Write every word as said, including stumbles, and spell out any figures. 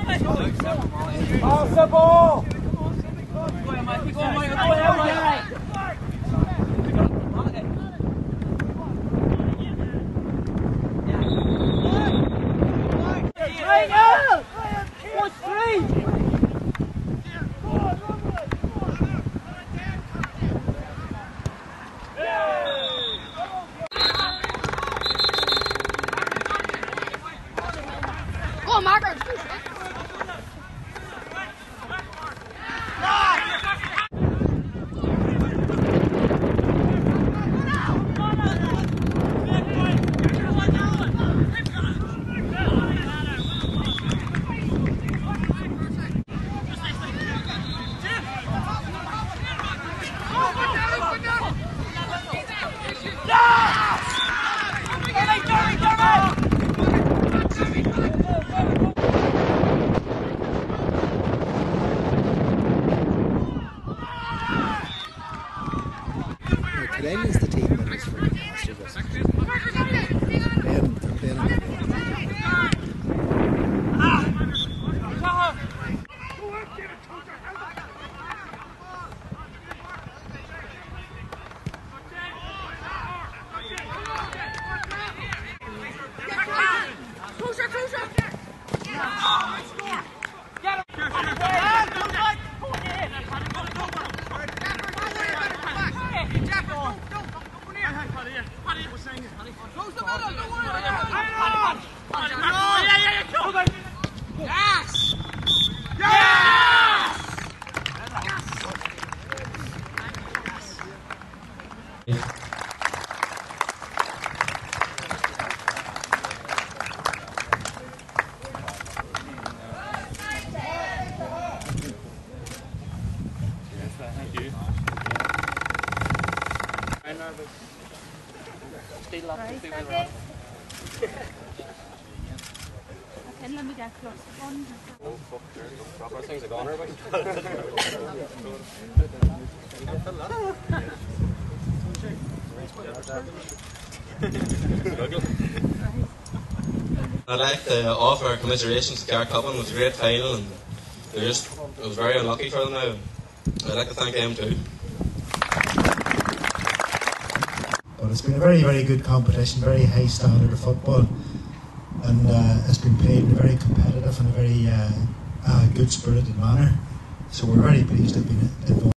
Pass the ball! Oh, Margaret! Today is the team that is for last year. They haven't they're playing on Closer, closer! Close the middle, don't worry about it! Yes! Yes! Thank you. I'm nervous. Still up to see where we're at. Okay, let me get close. Oh, fuck, there's no proper things are gone, everybody. I'd like to offer commiserations to Garrett Coppin. It was a great final and they just, it was very unlucky for them now. I'd like to thank them too. But it's been a very, very good competition, very high standard of football, and uh, it's been played in a very competitive and a very uh, uh, good spirited manner. So we're very pleased to have been involved.